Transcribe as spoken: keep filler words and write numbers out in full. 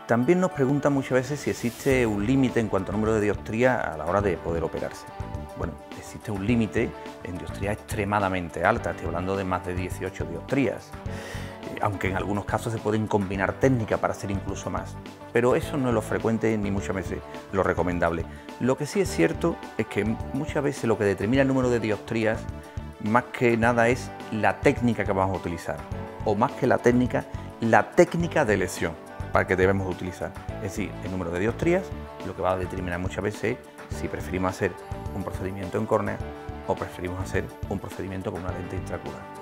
También nos preguntan muchas veces si existe un límite en cuanto a número de dioptrías a la hora de poder operarse. Bueno, existe un límite en dioptrías extremadamente altas, estoy hablando de más de dieciocho dioptrías, aunque en algunos casos se pueden combinar técnicas para hacer incluso más. Pero eso no es lo frecuente ni muchas veces lo recomendable. Lo que sí es cierto es que muchas veces lo que determina el número de dioptrías más que nada es la técnica que vamos a utilizar, o más que la técnica, la técnica de lesión para que debemos utilizar. Es decir, el número de dioptrías lo que va a determinar muchas veces es si preferimos hacer un procedimiento en córnea o preferimos hacer un procedimiento con una lente intraocular.